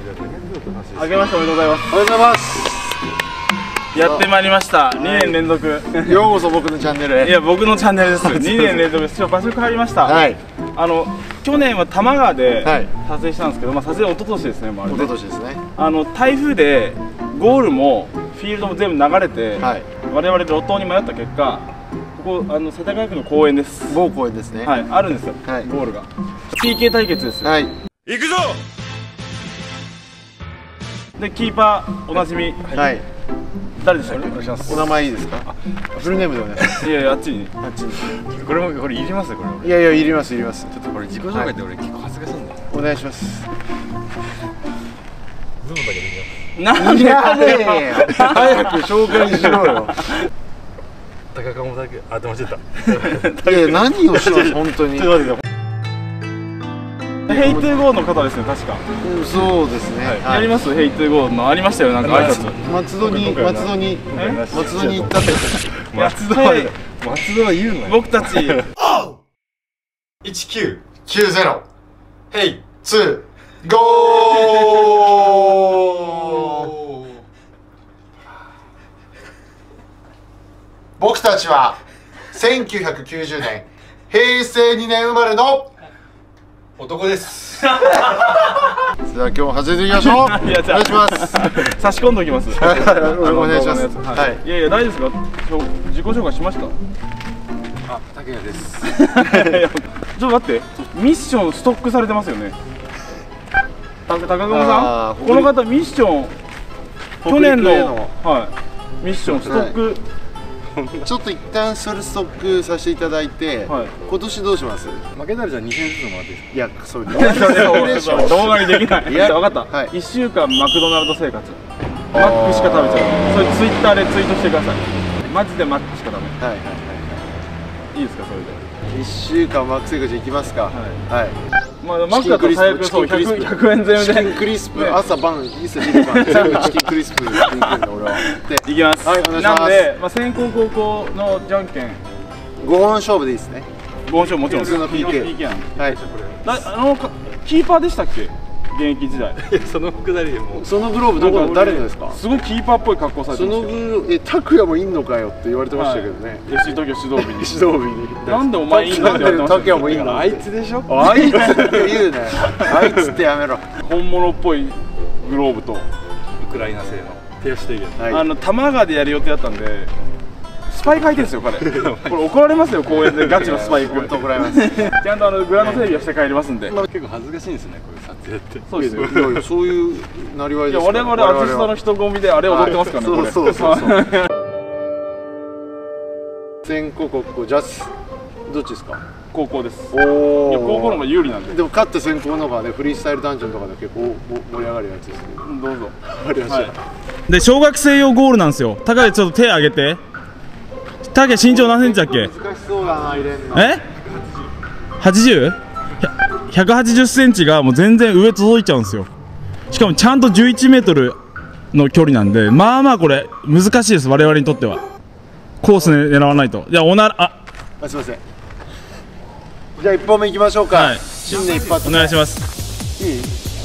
あげましておめでとうございます。 おめでとうございます。 やってまいりました。2年連続。 ようこそ僕のチャンネルへ。 いや僕のチャンネルです。2年連続です。今日場所変わりました。 はい。 去年は多摩川ではい撮影したんですけど、まあ撮影一昨年ですね。もうあれね一昨年ですね。 台風でゴールもフィールドも全部流れて、 はい。 我々路頭に迷った結果、ここ世田谷区の公園です。 某公園ですね。 はい、あるんですよ。 はいゴールが PK 対決です。 はい。 行くぞ。 でキーパーおなじみはい。 誰でしたっけ？お願いしまおす。 名前いいですか？フルネームでお願いします。 いやいやあっちに。 あっちに。 これいりますこれ。 いやいや、いりますいります。 ちょっとこれ自己紹介って俺結構恥ずかしいんだよ。 お願いします。 ズボンだけでいいよ。 なんでいやねえ。早く紹介しろよ。 高鴨だけでもちょっと。 いや、何をします本当に。 ちょっと待ってください。ヘイトゥーゴーの方ですね、確か。 そうですね。 やります？ヘイトゥーゴーのありましたよ、なんか挨拶。 松戸に行ったって。 松戸は言うのよ。 僕たち 1990 ヘイ。 2ゴー。僕たちは1990年平成2年生まれの男です。 それでは今日も始めていきましょう。お願いします。 差し込んでおきます。 お願いします。 はい。いやいや大丈夫ですか？自己紹介しました？ あ、竹谷です。 ちょっと待って、ミッションストックされてますよね。高久さん、この方ミッション去年のはいミッションストック。 ちょっと一旦それストックさせていただいて、今年どうします？ 負けたらじゃあ2000ずつもらっていいですか？ いや、それでしょ。 動画にできない。いや、分かった。 はい 1週間マクドナルド生活。マックしか食べちゃう。それツイッターでツイートしてください。マジでマックしかダメ。 はいはいいいですか、それで。 1週間マック生活いきますか。はい。 まあマックだと最悪そう100円全チキンで。 クリスプ朝晩一切昼晩全部チキンクリスプでいくんだ俺は。で、 いきます。 はいお願いします。 なんで、まあ先攻後攻のじゃんけん。 5本勝負でいいですね。 5本勝負もちろん普通の PK。 PK やん。 はい。 キーパーでしたっけ？現役時代。 いや、そのくだりでもう。 そのグローブどこ誰のですか？ すごいキーパーっぽい格好されてそましたよ。 のグローブ拓也もいんのかよって言われてましたけどね。 FC 東京指導部に。 指導日に。 なんでお前いいんだって言われてました拓也もいんの？ あいつでしょ。 あいつって言うね。あいつってやめろ。 本物っぽいグローブと。 ウクライナ製の手足提言。 はい。 多摩川でやる予定だったんで、スパイク履いてるんですよ彼。これ怒られますよ、公園でガチのスパイク。 本当怒られます。 ちゃんとグラウンド整備はして帰りますんで。 結構恥ずかしいんですね、こういう撮影って。 そうですよ。 いやいや、そういうなりわいいやですから。 我々アーティストの人混みであれ踊ってますからね。これそう。先攻後攻ジャスどっちですか？ 高校です。 おいやお。 高校の方が有利なんで。 でも勝って先攻の方がねフリースタイルダンジョンとかで結構盛り上がるやつですね。 どうぞ。 わかりました。 で小学生用ゴールなんですよ。高橋ちょっと手挙げて。高橋身長何センチだっけ？ 難しそうだな入れんの。 え？80？180センチがもう全然上届いちゃうんですよ。しかもちゃんと11メートルの距離なんで、まあまあこれ難しいです、我々にとっては。コース狙わないと。じゃあすいません。じゃあ1本目いきましょうか。 はい新年一発お願いします。 いい？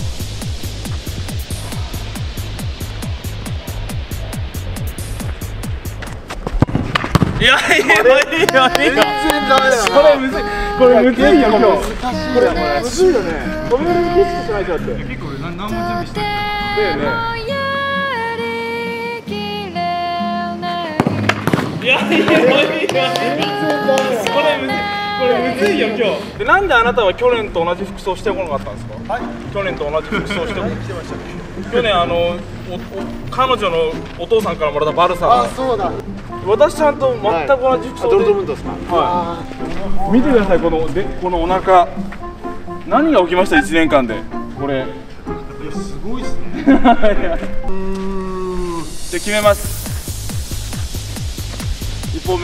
いやいやいやいや全然ダメだよな。 これむずい、これむずいよ今日。 難しいよね。 むずいよね。止める意識しないとだって。 結構何も準備してない。 だよね。いやいやいやこれむずいよ今日。でなんであなたは去年と同じ服装してこなかったんですか？はい。去年と同じ服装してこなかった。去年彼女のお父さんからもらったバルサ。 あ、そうだ。 私ちゃんと全く同じ服装で。 ドルトムントですか？ はい。見てくださいこのお腹。何が起きました1年間で。これ。 すごいですね。 じゃあ決めます。1本目。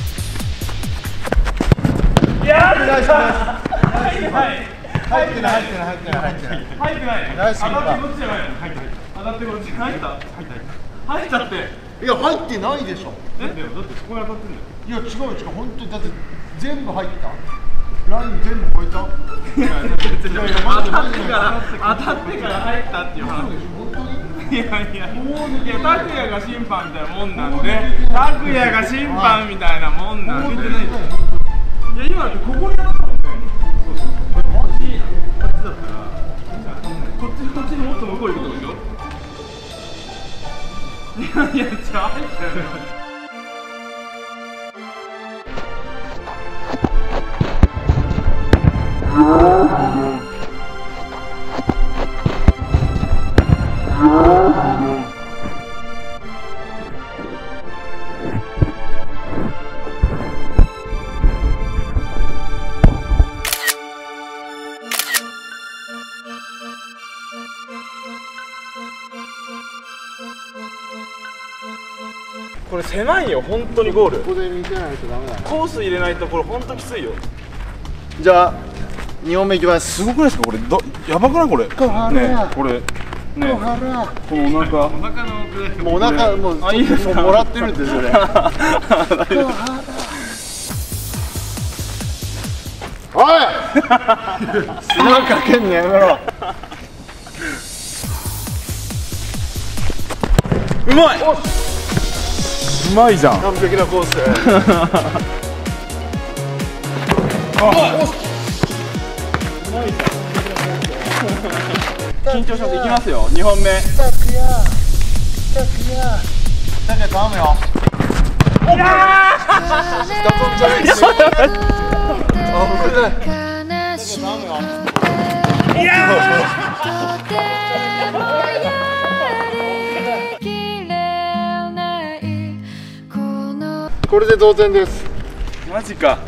いやー、入ってない。入ってない。ナイスキーパー。当たってこっちじゃないの。入ったってこっち。入ったって。 いや入ってないでしょ。 だってそこに当たってんだよ。 いや違う本当にだって全部入った。 ライン全部超えた。 当たってから入ったっていう話。いや拓也が審判みたいなもんなんで、拓也が審判みたいなもんなんで。いや今だってここに当たったもんね。こっちだったらこっちにもっと向こう行くってことでしょ。いや入ったよね。これ狭いよ本当にゴール。 ここで見てないとダメだな。 コース入れないとこれ本当きついよ。 じゃあ2本目いきます。 すごくないですかこれ。やばくないこれ。ねこれねこのお腹。 もうお腹もういいですか。 もらってるんですよね。おい砂かけんのやめろ。 うまい。うまいじゃん。 完璧なコース。 緊張します。いきますよ。2本目。 頼むよ。 いやこれで同点です。 マジか。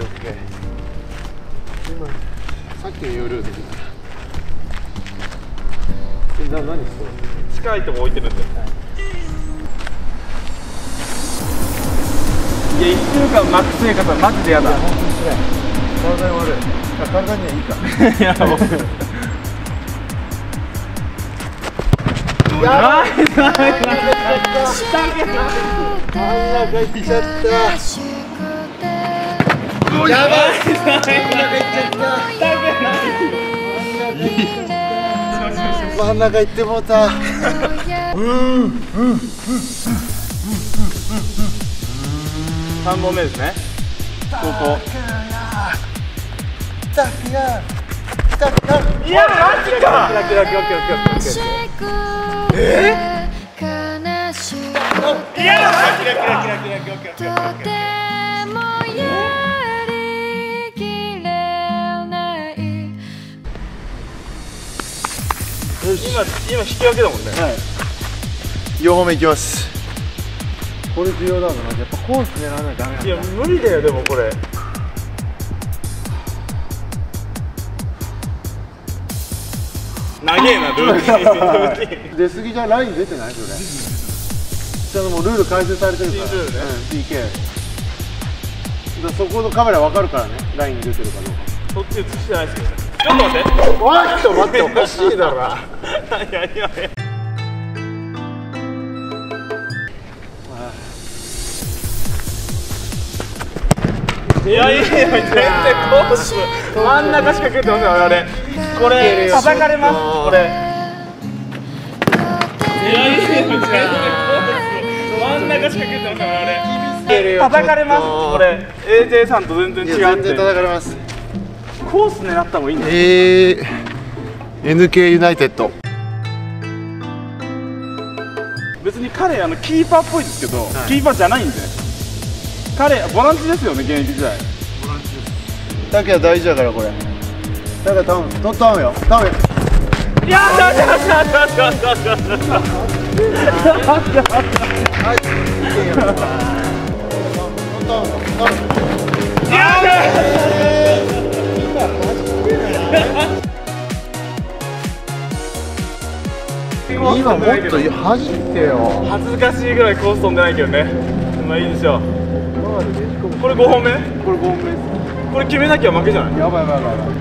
さっきの要領できた。何してる？ 近いとこ置いてるんで。いや1週間マックス生活はマジでやだ。 体に悪い。体にはいいか。 いやもう。 やばい。真ん中行っちゃった。やばい。真ん中行っちゃった。真ん中行ってもうた。 3本目ですね。ここ。いやマジか。いや今引き分けだもんね。 はい。4本目いきます。これ重要だな。やっぱコース狙わないとダメなんだ。 いや無理だよでもこれ。長えなルーティン。 出過ぎじゃライン出てないそれ。ちょっともうルール改正されてるから。 新ルールね。 PK。そこのカメラわかるからね。ライン出てるかどうか。 そっち映してないですけどね。ちょっと待って。 おいちょっと待っておかしいだろ。 いやいや。いや全然コース真ん中しか蹴ってません我々。これ叩かれますこれ。いや全然コース真ん中しか蹴ってません我々。叩かれますこれ。AJ さんと全然違うって。 全然叩かれます。 コース狙った方がいいんだよ。 NK ユナイテッド。 別に彼キーパーっぽいですけど、キーパーじゃないんで。彼ボランチですよね現役時代。ボランチです。 だけは大事だからこれ。だから頼む。頼むよ。頼むよ。 いやー今もっと走ってよ。 恥ずかしいぐらいコース飛んでないけどね。まあいいでしょう。これ5本目？ これ5本目です。 これ決めなきゃ負けじゃない？ やばいやばいやばい。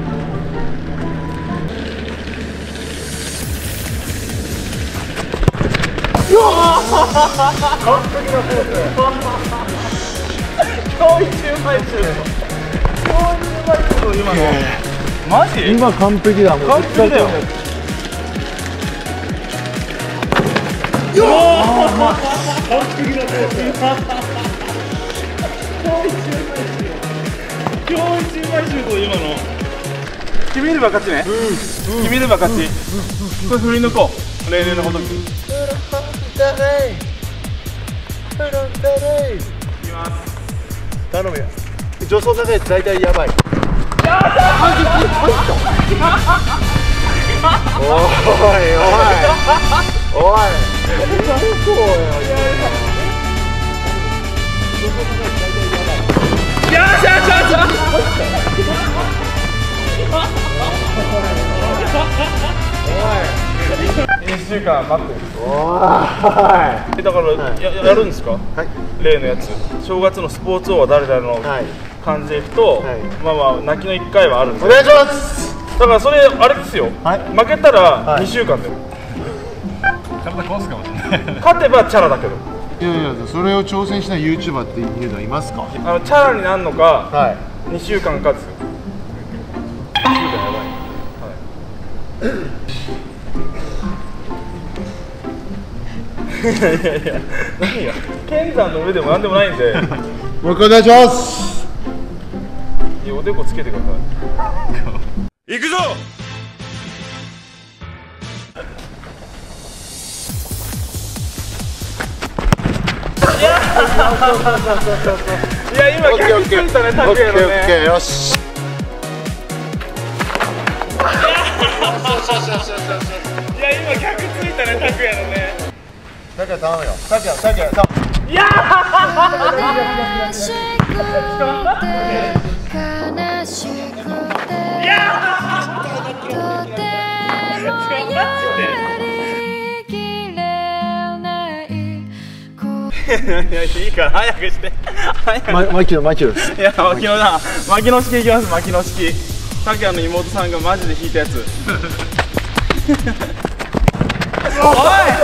うわ完璧なコース。今日一うまいシュート。今今のマジ？ 今完璧だ。もう完璧だよ。完璧だね。今日一うまいシュート今の。決めれば勝ちね。決めれば勝ち。これ振り抜こう。例年のことに。いきます。 頼むよ。助走高いやつ大体やばい。おいおいおい。 1週間待ってる。 おい。 だからやるんですか？ はい。 例のやつ。正月のスポーツ王は誰々の感じでいくと、まあまあ泣きの1回はあるんですよ。 お願いします。 だからそれあれですよ。負けたら2週間で。 体壊すかもしれない。 勝てばチャラだけど。 いやいや、それを挑戦しない YouTuber っていうのはいますか？ チャラになるのか、 はい。 2週間かつ。2週間やばい。いやいやいや、何や、剣山の上でもなんでもないんで。 もう一回お願いします。 いや、おでこつけてください。行くぞ。いや、今逆ついたね、拓也のね。 よし。 いや、今逆ついたね、拓也のね。 拓也頼むよ。拓也。 いや悲しくて悲しくてとてもやりきれないいや、いいから早くして。 マキノ。 いや、牧野だ。牧野式いきます。牧野式。拓也の妹さんがマジで弾いたやつ。おい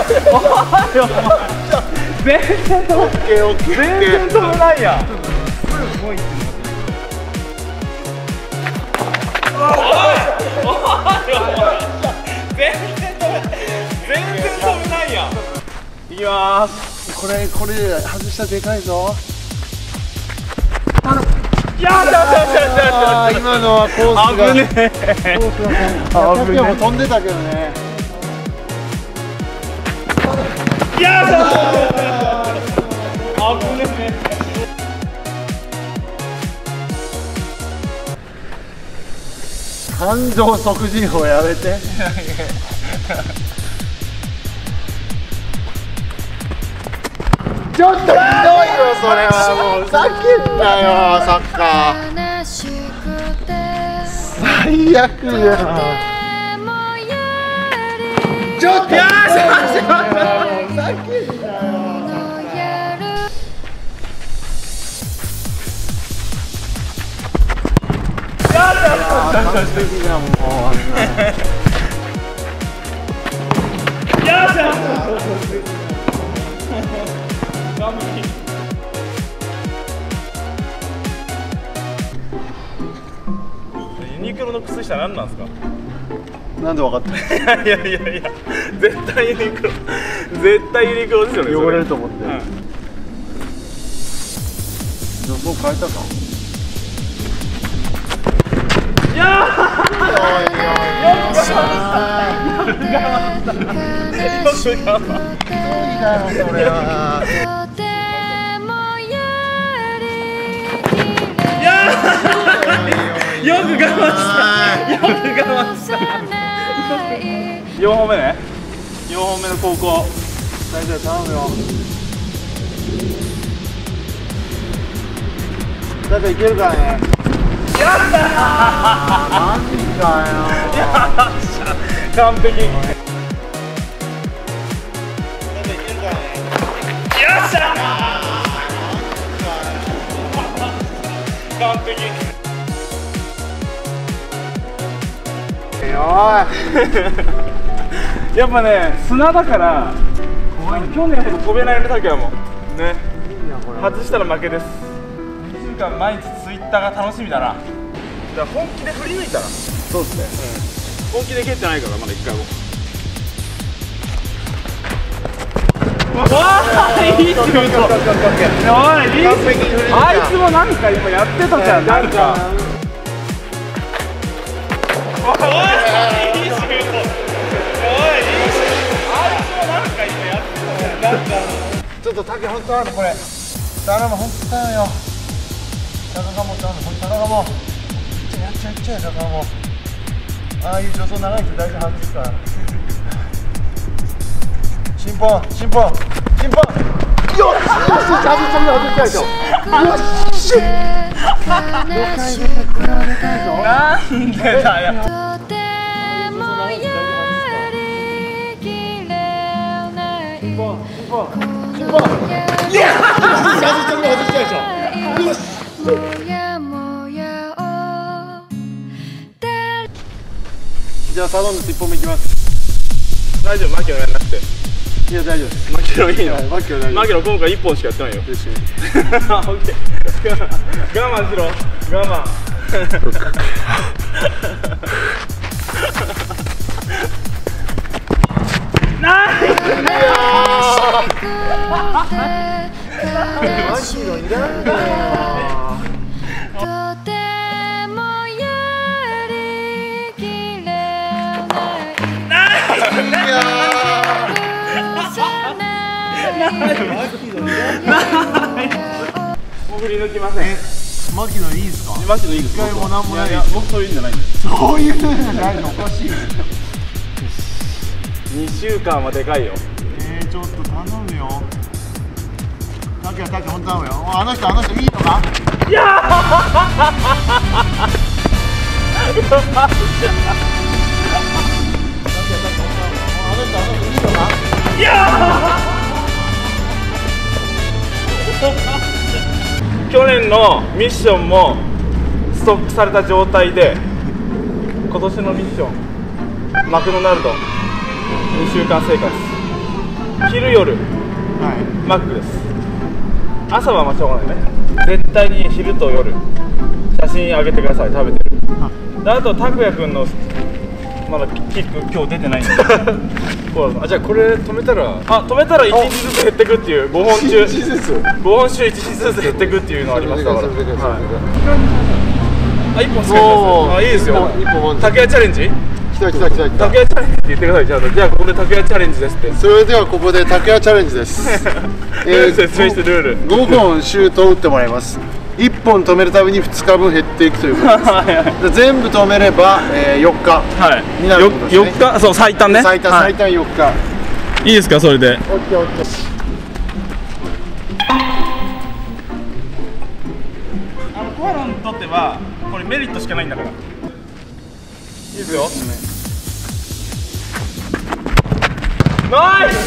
全然飛ぶないやん。全然飛ぶないやん。いきまーす。 これ外したらでかいぞ。 やった今のはコースが。 危ねえ。 拓也も飛んでたけどね。 やだ。危ねえ。 感情即時法やめて。ちょっとひどいよ、それはもうふざけんなよ、サッカー。 悲しくて最悪じゃん。ちょっとふざけんなよ。完璧じゃん、もうあんな。 ユニクロの靴下何なんですか？ なんでわかった？ いや絶対ユニクロですよね。 汚れると思って。助走変えたか？ いやよく我慢した。4本目ね。4本目の高校。 大丈夫、頼むよ。だっていけるからね。 やったマジかよ。 完璧。よっしゃ。完璧。 おい。 やっぱね、砂だから去年ほど飛べないね、拓也もね。外したら負けです。2週間毎日ツイッターが楽しみだな。 だから本気で振り抜いたら。 そうですね。 本気で蹴ってないからまだ1回も。わあ、いいシュート。おい、いいシュート。あいつもなんか今やってたじゃん。なんか。おい、いいシュート。おい、いいシュート。あいつもなんか今やってたじゃん。なんか。 ちょっと竹本当なのこれ。頼む本当頼むよ。高賀も頼む。高賀も。やっちゃえ高賀も。ああいう助走長い人大事外すから。審判よしよし外したでしょ。よしなんでだよ。 とてもやりきれないこのやもやをじゃあサドンデス1本目いきます。 大丈夫、マキロやんなくて。 いや大丈夫です。 マキロいいの。 マキロ大丈夫。 マキロ今回1本しかやってないよ。オッケー。我慢しろ。我慢。ない。 マキロいらんだよ。 とてもやりきれもう振り抜きません。 マキロいいですか。 マキロいいですか。 一回もなんもない。 いや僕そういうんじゃないんです。 そういうんじゃないのおかしい。 2週間はでかいよ。 ちょっと頼むよ。竹本頼むよ。あの人いいのか。いや去年のミッションもストックされた状態で今年のミッションマクドナルド2週間生活昼夜マックです。朝はまあしょうがないね。絶対に昼と夜写真あげてください。食べてる。であと拓也くんのまだキック今日出てないんであ、じゃあこれ止めたら止めたら1日ずつ減ってくっていう5本中5本中1日ずつ減ってくっていうのありますから。あ、1本使います。あ、いいですよ。拓也チャレンジ。 来た。 拓也チャレンジって言ってください。じゃあここで拓也チャレンジですって。 それではここで拓也チャレンジです。 説明してルール。 5本シュートを打ってもらいます。1本止めるたびに2日分減っていくということです。全部止めれば4日になることですね。 4日、そう最短ね。最短 4日。 いいですかそれで。 オッケー。 コアラにとってはこれメリットしかないんだから。いいですよ。ナイス。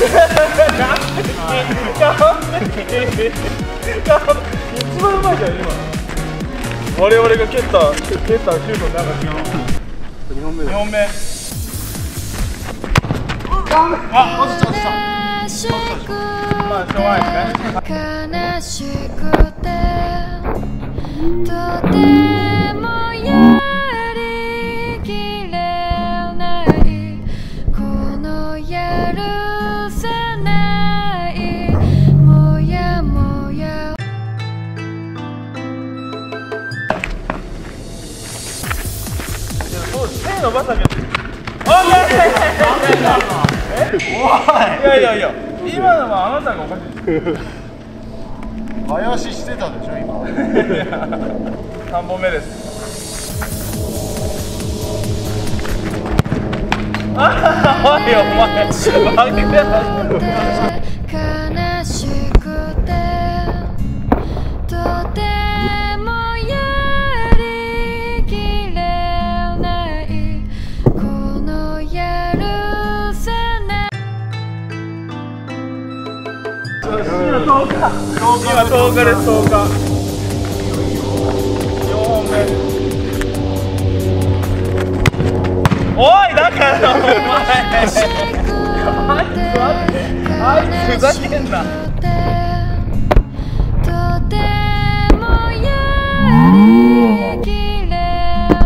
一番うまいじゃん今。我々が蹴ったシュートなんか違う。2本目。あ、落ちた。まあしょうがないですね。 悲しくてとてもやりきれないこのやるせないもやもや手伸ばさなきゃ。いや今のはあなたがおかしい。 怪ししてたでしょ今。 3本目です。おいお前負けてない。 悲しくてとてもやりきれないこのやるせない今10日です。10日4本目。おいだからお前あいつふざけんな。 とてもやりきれ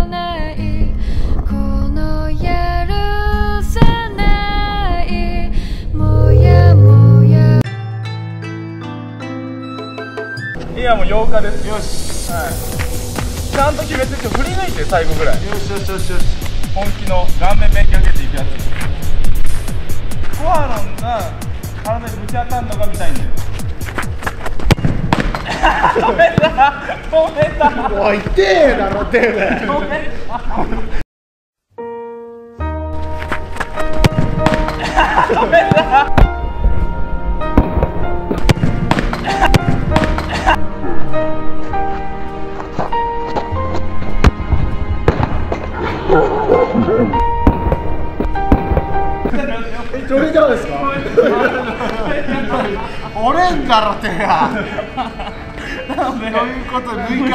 日です。よし、はい、ちゃんと決めて振り抜いて最後ぐらい。 よしよしよしよし。 本気の顔面めかけていくやつ。コアロンが体にぶち当たるのが見たいんだよ。止めた止めた。 おい、痛えだろ、てめえ。 止めた止めた。 どれじゃですか。折れんだろてが。どういうこと？6日。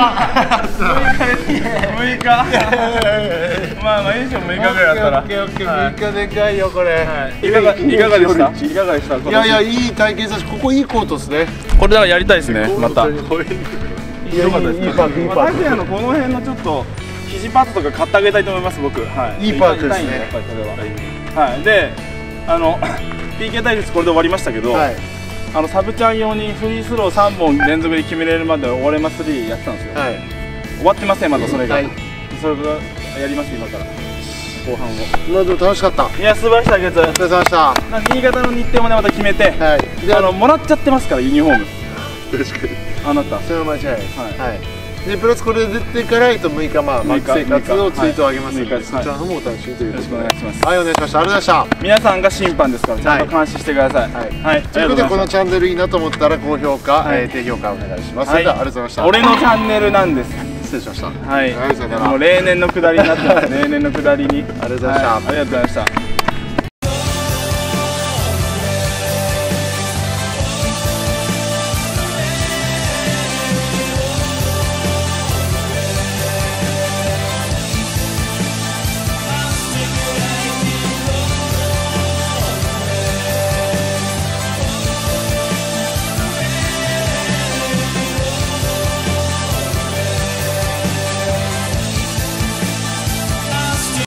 6日。まあまあいいでしょ、6日ぐらいだったら。 オッケーオッケー、6日でかいよこれ。 いかがでした？いかがでした？ いやいや、いい体験させて、ここいいコートですね。 これだからやりたいですね、また。 いいパーク、いいパーク。 拓也のこの辺のちょっと肘パッドとか買ってあげたいと思います、僕。はい。 いいパークですね。 やっぱりそれは。はい。で、PK 対決これで終わりましたけど、サブちゃん用にフリースロー3本連続で決めれるまでオレマ3やってたんですよ。終わってません、まだそれが。それがやります、今から。後半を。 まあでも楽しかった。 いや、素晴らしい対決。 お疲れ様でした。 新潟の日程もね、また決めて、もらっちゃってますから、ユニフォーム。 確かに。 あなた。 それは間違いないです。はい。でプラスこれ出てから6日マック生活のツイートを上げますので、そちらの方もお楽しみということで。よろしくお願いします。はい、お願いしました。ありがとうございました。皆さんが審判ですから、ちゃんと監視してください。はい。ということでこのチャンネルいいなと思ったら高評価、低評価お願いします。それではありがとうございました。俺のチャンネルなんです。失礼しました。はい。もう例年の下りになってます。例年の下りに。ありがとうございました。ありがとうございました。